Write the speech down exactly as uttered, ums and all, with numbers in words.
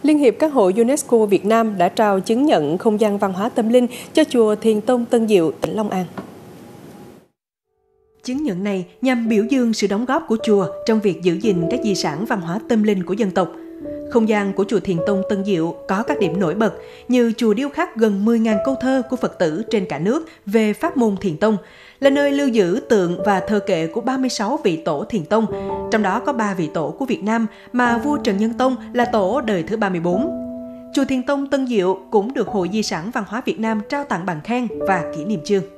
Liên hiệp các hội UNESCO Việt Nam đã trao chứng nhận không gian văn hóa tâm linh cho chùa Thiền Tông Tân Diệu, tỉnh Long An. Chứng nhận này nhằm biểu dương sự đóng góp của chùa trong việc giữ gìn các di sản văn hóa tâm linh của dân tộc. Không gian của chùa Thiền Tông Tân Diệu có các điểm nổi bật như chùa điêu khắc gần mười nghìn câu thơ của Phật tử trên cả nước về pháp môn Thiền Tông, là nơi lưu giữ tượng và thơ kệ của ba mươi sáu vị tổ Thiền Tông, trong đó có ba vị tổ của Việt Nam mà vua Trần Nhân Tông là tổ đời thứ ba mươi bốn. Chùa Thiền Tông Tân Diệu cũng được Hội Di sản Văn hóa Việt Nam trao tặng bằng khen và kỷ niệm chương.